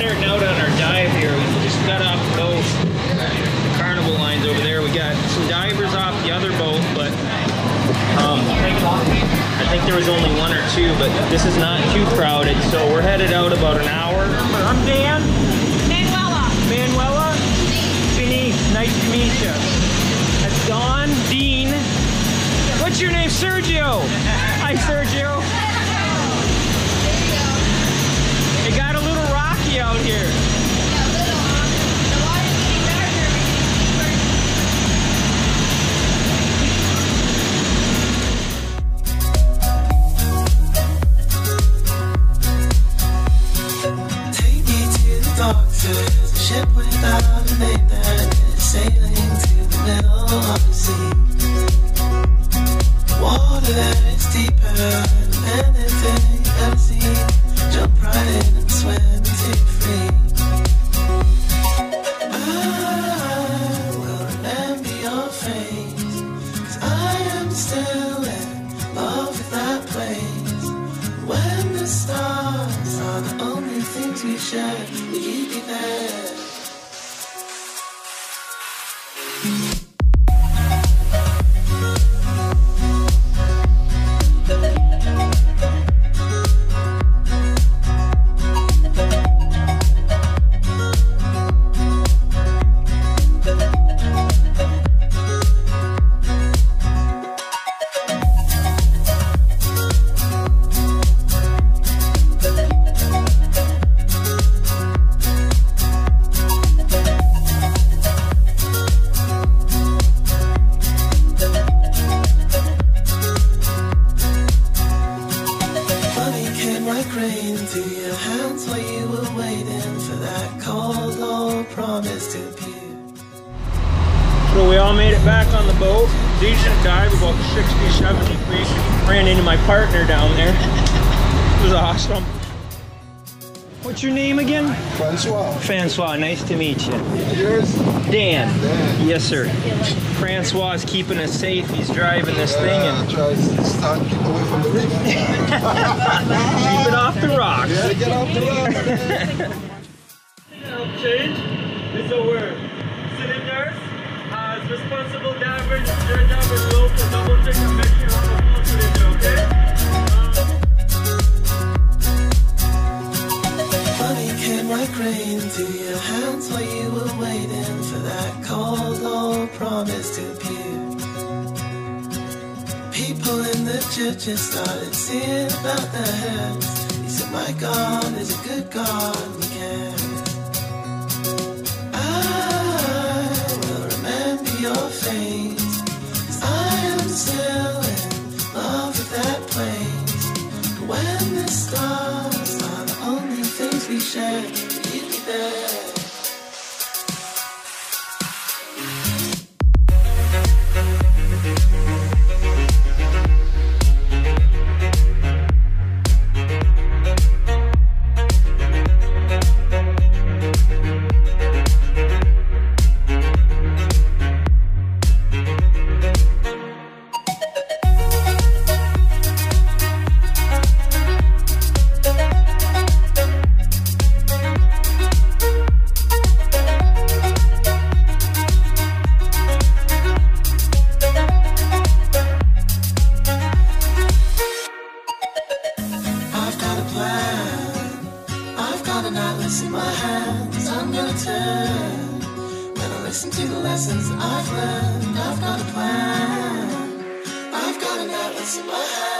starting out on our dive here. We just got off the boat. The Carnival line's over there. We got some divers off the other boat, but I think there was only one or two, but this is not too crowded, so we're headed out about an hour. I'm Dan. Manuela. Denise. Nice to meet you. That's Dawn. Dean. What's your name? Sergio. Hi, Sergio. It got a little rocky out here. There's a ship without a name that is sailing to the middle of the sea. Water that is deeper than anything you've ever seen. Jump right in and swim and take free. I will remember your face, 'cause I am still in love with that place. When the stars are the only things we share, will you be there? So we all made it back on the boat. Decent dive, about 60, 70 feet. Ran into my partner down there. It was awesome. What's your name again? Francois. Francois, nice to meet you. Yours? Dan. Yes, sir. Francois is keeping us safe. He's driving this thing and tries to stand, keep away from the reef. keep it off the rocks. Yeah, get off the rocks. Change is a word. Cylinders as responsible divers, your job is low to double check and make sure you have a full cylinder, okay? Money came like rain to your hands while you were waiting for that cold old promise to appear. People in the churches started singing about their heads. They said, my God is a good God and he cares. Your face, 'cause I am still in love with that place. When the stars are the only things we share, will you be there? Listen to the lessons I've learned. I've got a plan. I've got an atlas in my hand.